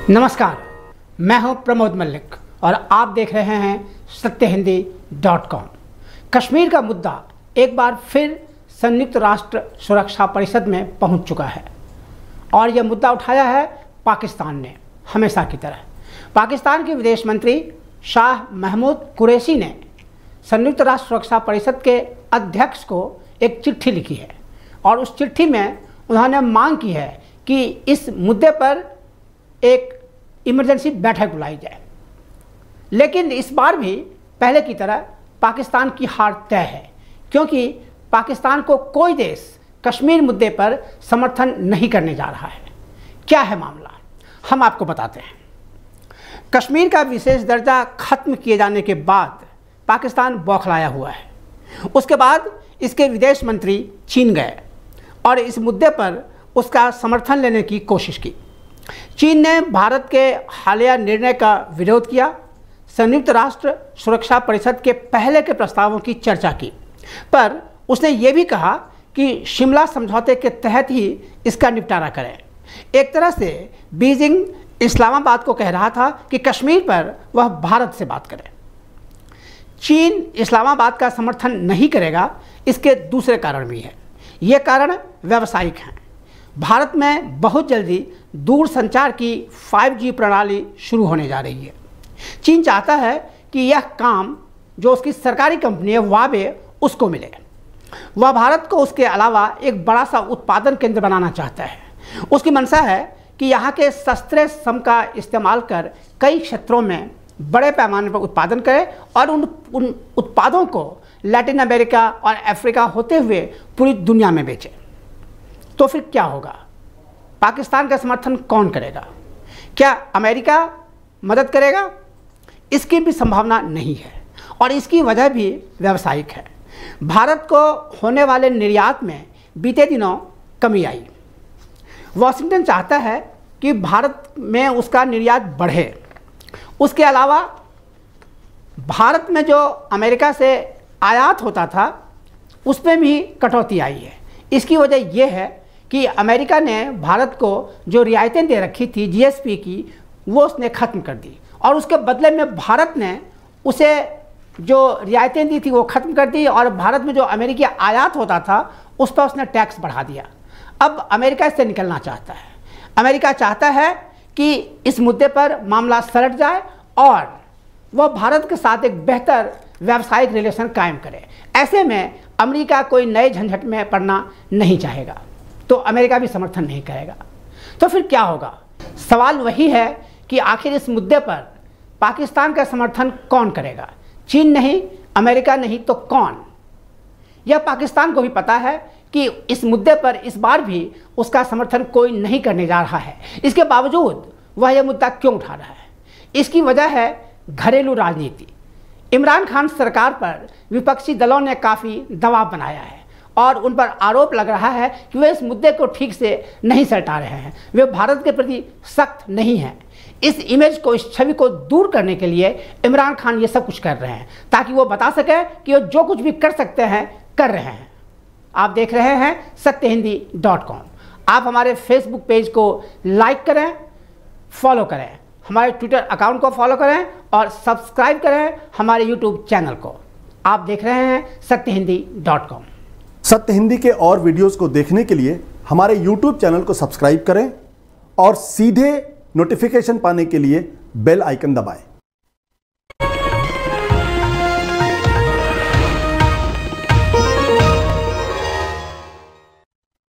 नमस्कार, मैं हूं प्रमोद मल्लिक और आप देख रहे हैं सत्यहिंदी.com। कश्मीर का मुद्दा एक बार फिर संयुक्त राष्ट्र सुरक्षा परिषद में पहुंच चुका है और यह मुद्दा उठाया है पाकिस्तान ने। हमेशा की तरह पाकिस्तान के विदेश मंत्री शाह महमूद कुरैशी ने संयुक्त राष्ट्र सुरक्षा परिषद के अध्यक्ष को एक चिट्ठी लिखी है और उस चिट्ठी में उन्होंने मांग की है कि इस मुद्दे पर एक इमरजेंसी बैठक बुलाई जाए। लेकिन इस बार भी पहले की तरह पाकिस्तान की हार तय है, क्योंकि पाकिस्तान को कोई देश कश्मीर मुद्दे पर समर्थन नहीं करने जा रहा है। क्या है मामला, हम आपको बताते हैं। कश्मीर का विशेष दर्जा खत्म किए जाने के बाद पाकिस्तान बौखलाया हुआ है। उसके बाद इसके विदेश मंत्री चीन गए और इस मुद्दे पर उसका समर्थन लेने की कोशिश की। चीन ने भारत के हालिया निर्णय का विरोध किया, संयुक्त राष्ट्र सुरक्षा परिषद के पहले के प्रस्तावों की चर्चा की, पर उसने ये भी कहा कि शिमला समझौते के तहत ही इसका निपटारा करें। एक तरह से बीजिंग इस्लामाबाद को कह रहा था कि कश्मीर पर वह भारत से बात करे। चीन इस्लामाबाद का समर्थन नहीं करेगा, इसके दूसरे कारण भी हैं। ये कारण व्यावसायिक हैं। भारत में बहुत जल्दी दूर संचार की 5G प्रणाली शुरू होने जा रही है। चीन चाहता है कि यह काम जो उसकी सरकारी कंपनी है हुआवे उसको मिले। वह भारत को उसके अलावा एक बड़ा सा उत्पादन केंद्र बनाना चाहता है। उसकी मंशा है कि यहाँ के सस्ते श्रम का इस्तेमाल कर कई क्षेत्रों में बड़े पैमाने पर उत्पादन करे और उन उत्पादों को लैटिन अमेरिका और अफ्रीका होते हुए पूरी दुनिया में बेचे। तो फिर क्या होगा? पाकिस्तान का समर्थन कौन करेगा? क्या अमेरिका मदद करेगा? इसकी भी संभावना नहीं है और इसकी वजह भी व्यावसायिक है। भारत को होने वाले निर्यात में बीते दिनों कमी आई। वॉशिंगटन चाहता है कि भारत में उसका निर्यात बढ़े। उसके अलावा भारत में जो अमेरिका से आयात होता था उसमें भी कटौती आई है। इसकी वजह यह है कि अमेरिका ने भारत को जो रियायतें दे रखी थी GSP की, वो उसने ख़त्म कर दी और उसके बदले में भारत ने उसे जो रियायतें दी थी वो ख़त्म कर दी और भारत में जो अमेरिकी आयात होता था उस पर उसने टैक्स बढ़ा दिया। अब अमेरिका इससे निकलना चाहता है। अमेरिका चाहता है कि इस मुद्दे पर मामला सलट जाए और वह भारत के साथ एक बेहतर व्यावसायिक रिलेशन कायम करे। ऐसे में अमेरिका कोई नए झंझट में पड़ना नहीं चाहेगा, तो अमेरिका भी समर्थन नहीं करेगा। तो फिर क्या होगा? सवाल वही है कि आखिर इस मुद्दे पर पाकिस्तान का समर्थन कौन करेगा? चीन नहीं, अमेरिका नहीं तो कौन? यह पाकिस्तान को भी पता है कि इस मुद्दे पर इस बार भी उसका समर्थन कोई नहीं करने जा रहा है। इसके बावजूद वह यह मुद्दा क्यों उठा रहा है? इसकी वजह है घरेलू राजनीति। इमरान खान सरकार पर विपक्षी दलों ने काफ़ी दबाव बनाया है और उन पर आरोप लग रहा है कि वे इस मुद्दे को ठीक से नहीं सल्टा रहे हैं, वे भारत के प्रति सख्त नहीं हैं। इस इमेज को, इस छवि को दूर करने के लिए इमरान खान ये सब कुछ कर रहे हैं ताकि वो बता सके कि वो जो कुछ भी कर सकते हैं कर रहे हैं। आप देख रहे हैं सत्यहिंदी.com। आप हमारे फेसबुक पेज को लाइक करें, फॉलो करें, हमारे ट्विटर अकाउंट को फॉलो करें और सब्सक्राइब करें हमारे यूट्यूब चैनल को। आप देख रहे हैं सत्यहिंदी.com। सत्य हिंदी के और वीडियोस को देखने के लिए हमारे YouTube चैनल को सब्सक्राइब करें और सीधे नोटिफिकेशन पाने के लिए बेल आइकन दबाएं।